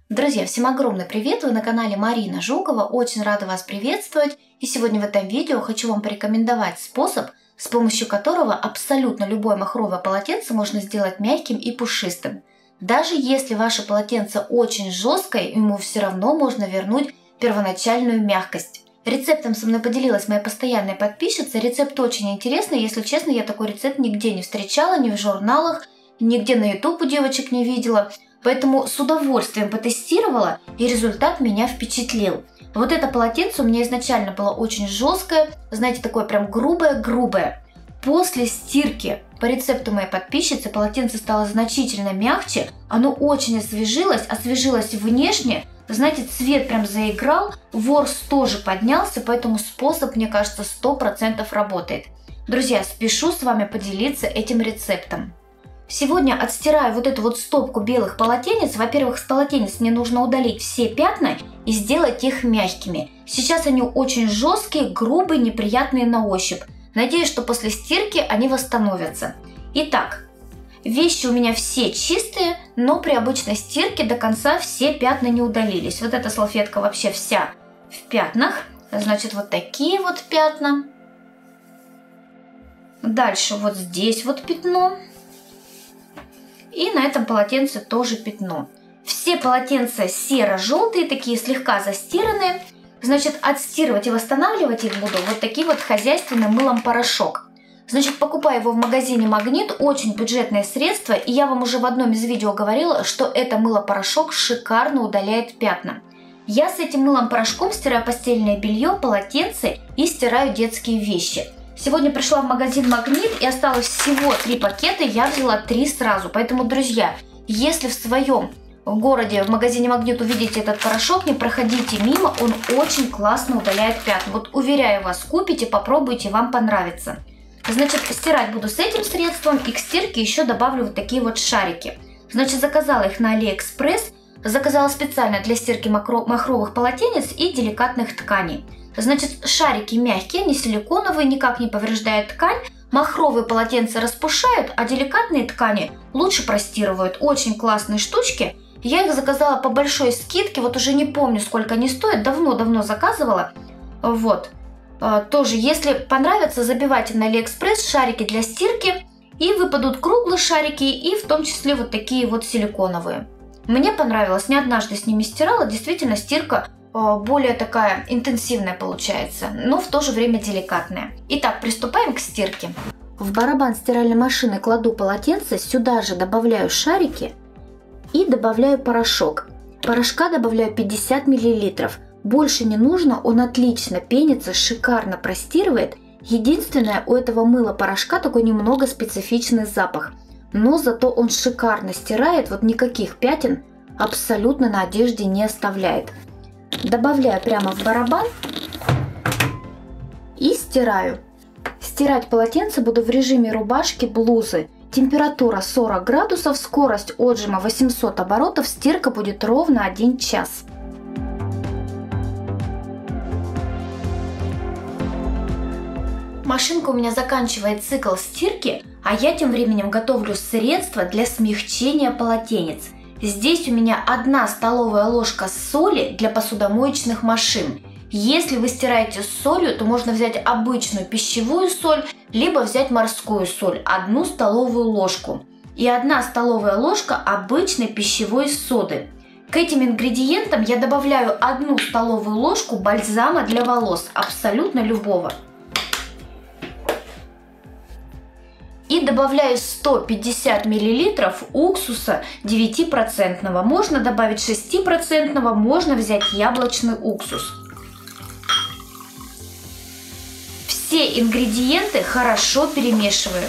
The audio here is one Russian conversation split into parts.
Друзья, всем огромный привет! Вы на канале Марина Жукова. Очень рада вас приветствовать. И сегодня в этом видео хочу вам порекомендовать способ, с помощью которого абсолютно любое махровое полотенце можно сделать мягким и пушистым. Даже если ваше полотенце очень жесткое, ему все равно можно вернуть первоначальную мягкость. Рецептом со мной поделилась моя постоянная подписчица. Рецепт очень интересный. Если честно, я такой рецепт нигде не встречала, ни в журналах, нигде на YouTube у девочек не видела. Поэтому с удовольствием потестировала, и результат меня впечатлил. Вот это полотенце у меня изначально было очень жесткое, знаете, такое прям грубое. После стирки по рецепту моей подписчицы полотенце стало значительно мягче, оно очень освежилось внешне, знаете, цвет прям заиграл, ворс тоже поднялся, поэтому способ, мне кажется, 100% работает. Друзья, спешу с вами поделиться этим рецептом. Сегодня отстираю вот эту вот стопку белых полотенец. Во-первых, с полотенец мне нужно удалить все пятна и сделать их мягкими. Сейчас они очень жесткие, грубые, неприятные на ощупь. Надеюсь, что после стирки они восстановятся. Итак, вещи у меня все чистые, но при обычной стирке до конца все пятна не удалились. Вот эта салфетка вообще вся в пятнах. Значит, вот такие вот пятна. Дальше вот здесь вот пятно. И на этом полотенце тоже пятно. Все полотенца серо-желтые, такие слегка застиранные. Значит, отстирывать и восстанавливать их буду вот таким вот хозяйственным мылом порошок. Значит, покупаю его в магазине Магнит, очень бюджетное средство. И я вам уже в одном из видео говорила, что это мыло-порошок шикарно удаляет пятна. Я с этим мылом-порошком стираю постельное белье, полотенце и стираю детские вещи. Сегодня пришла в магазин Магнит и осталось всего 3 пакета, я взяла 3 сразу. Поэтому, друзья, если в своем городе в магазине Магнит увидите этот порошок, не проходите мимо, он очень классно удаляет пятна. Вот уверяю вас, купите, попробуйте, вам понравится. Значит, стирать буду с этим средством и к стирке еще добавлю вот такие вот шарики. Значит, заказала их на Алиэкспресс, заказала специально для стирки махровых полотенец и деликатных тканей. Значит, шарики мягкие, не силиконовые, никак не повреждают ткань. Махровые полотенца распушают, а деликатные ткани лучше простирывают. Очень классные штучки. Я их заказала по большой скидке, вот уже не помню, сколько они стоят. Давно заказывала. Вот. Тоже, если понравится, забивайте на Алиэкспресс шарики для стирки. И выпадут круглые шарики, и в том числе вот такие вот силиконовые. Мне понравилось, не однажды с ними стирала. Действительно, стирка более такая интенсивная получается, но в то же время деликатная. Итак, приступаем к стирке. В барабан стиральной машины кладу полотенце, сюда же добавляю шарики и добавляю порошок. Порошка добавляю 50 мл. Больше не нужно, он отлично пенится, шикарно простирывает. Единственное, у этого мыла порошка такой немного специфичный запах, но зато он шикарно стирает, вот никаких пятен абсолютно на одежде не оставляет. Добавляю прямо в барабан и стираю. Стирать полотенце буду в режиме рубашки-блузы. Температура 40 градусов, скорость отжима 800 оборотов, стирка будет ровно 1 час. Машинка у меня заканчивает цикл стирки, а я тем временем готовлю средство для смягчения полотенец. Здесь у меня 1 столовая ложка соли для посудомоечных машин. Если вы стираете с солью, то можно взять обычную пищевую соль, либо взять морскую соль, 1 столовую ложку. И 1 столовая ложка обычной пищевой соды. К этим ингредиентам я добавляю 1 столовую ложку бальзама для волос, абсолютно любого. И добавляю 150 мл уксуса 9%. Можно добавить 6%, можно взять яблочный уксус. Все ингредиенты хорошо перемешиваю.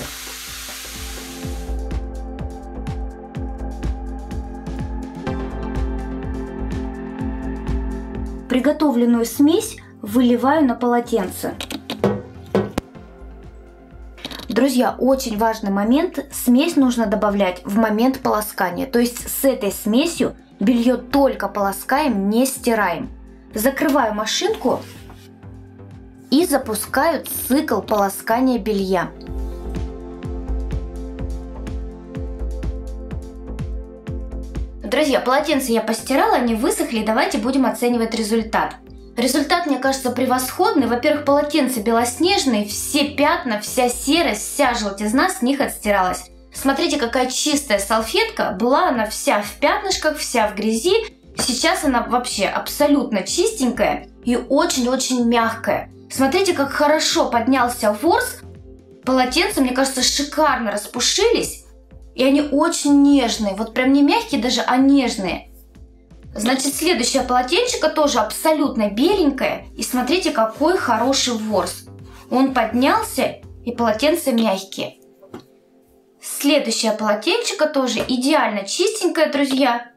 Приготовленную смесь выливаю на полотенце. Друзья, очень важный момент. Смесь нужно добавлять в момент полоскания. То есть с этой смесью белье только полоскаем, не стираем. Закрываю машинку и запускаю цикл полоскания белья. Друзья, полотенца я постирала, они высохли, давайте будем оценивать результат. Результат, мне кажется, превосходный. Во-первых, полотенца белоснежные, все пятна, вся серость, вся желтизна с них отстиралась. Смотрите, какая чистая салфетка. Была она вся в пятнышках, вся в грязи. Сейчас она вообще абсолютно чистенькая и очень-очень мягкая. Смотрите, как хорошо поднялся ворс. Полотенца, мне кажется, шикарно распушились. И они очень нежные. Вот прям не мягкие даже, а нежные. Значит, следующее полотенчико тоже абсолютно беленькое. И смотрите, какой хороший ворс. Он поднялся, и полотенца мягкие. Следующее полотенчико тоже идеально чистенькое, друзья.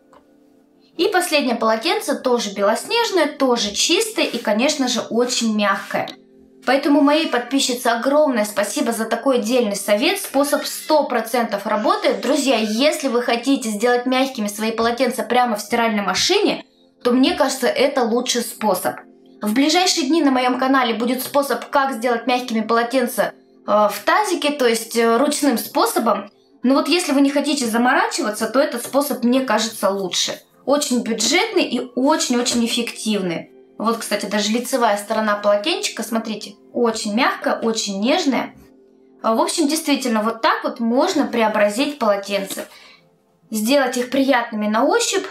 И последнее полотенце тоже белоснежное, тоже чистое и, конечно же, очень мягкое. Поэтому моей подписчице огромное спасибо за такой отдельный совет. Способ 100% работает. Друзья, если вы хотите сделать мягкими свои полотенца прямо в стиральной машине, то мне кажется, это лучший способ. В ближайшие дни на моем канале будет способ, как сделать мягкими полотенца в тазике, то есть ручным способом. Но вот если вы не хотите заморачиваться, то этот способ мне кажется лучше. Очень бюджетный и очень-очень эффективный. Вот, кстати, даже лицевая сторона полотенчика, смотрите, очень мягкая, очень нежная. В общем, действительно, вот так вот можно преобразить полотенца. Сделать их приятными на ощупь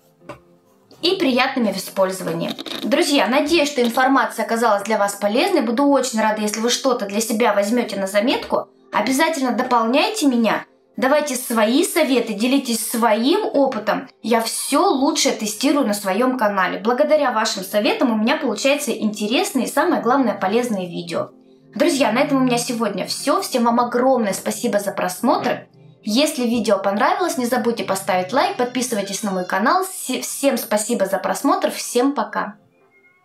и приятными в использовании. Друзья, надеюсь, что информация оказалась для вас полезной. Буду очень рада, если вы что-то для себя возьмете на заметку. Обязательно дополняйте меня. Давайте свои советы, делитесь своим опытом. Я все лучшее тестирую на своем канале. Благодаря вашим советам у меня получаются интересные и, самое главное, полезные видео. Друзья, на этом у меня сегодня все. Всем вам огромное спасибо за просмотр. Если видео понравилось, не забудьте поставить лайк, подписывайтесь на мой канал. Всем спасибо за просмотр, всем пока!